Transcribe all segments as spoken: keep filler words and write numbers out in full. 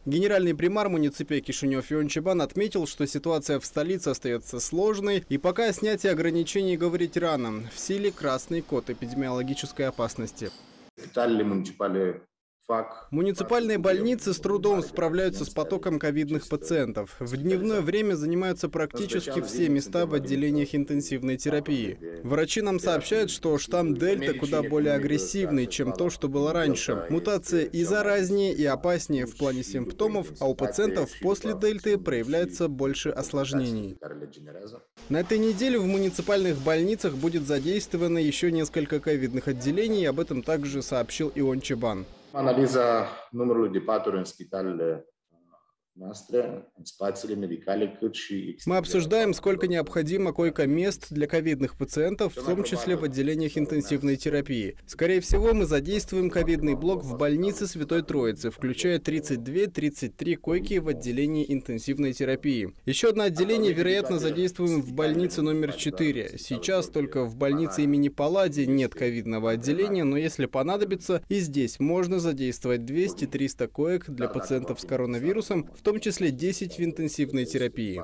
Генеральный примар муниципия Кишинев Ион Чебан отметил, что ситуация в столице остается сложной, и пока о снятии ограничений говорить рано. В силе красный код эпидемиологической опасности. Муниципальные больницы с трудом справляются с потоком ковидных пациентов. В дневное время занимаются практически все места в отделениях интенсивной терапии. Врачи нам сообщают, что штамм Дельта куда более агрессивный, чем то, что было раньше. Мутация и заразнее, и опаснее в плане симптомов, а у пациентов после Дельты проявляется больше осложнений. На этой неделе в муниципальных больницах будет задействовано еще несколько ковидных отделений, об этом также сообщил Ион Чебан. Analiza numărului de paturi în spitalele noastre, în spațiile medicale, cât și... Мы обсуждаем, сколько необходимо койко-мест для ковидных пациентов, в том числе в отделениях интенсивной терапии. Скорее всего, мы задействуем ковидный блок в больнице Святой Троицы, включая тридцать две — тридцать три койки в отделении интенсивной терапии. Еще одно отделение, вероятно, задействуем в больнице номер четыре. Сейчас только в больнице имени Паллади нет ковидного отделения, но если понадобится, и здесь можно задействовать двести — триста коек для пациентов с коронавирусом, в том числе десять в интенсивной терапии.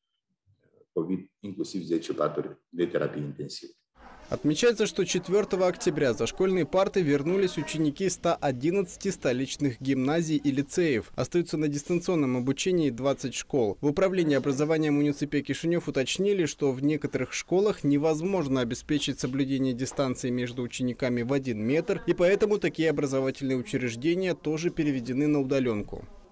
Отмечается, что четвёртого октября за школьные парты вернулись ученики ста одиннадцати столичных гимназий и лицеев. Остаются на дистанционном обучении двадцать школ. В управлении образования муниципия Кишинев уточнили, что в некоторых школах невозможно обеспечить соблюдение дистанции между учениками в один метр, и поэтому такие образовательные учреждения тоже переведены на удаленку.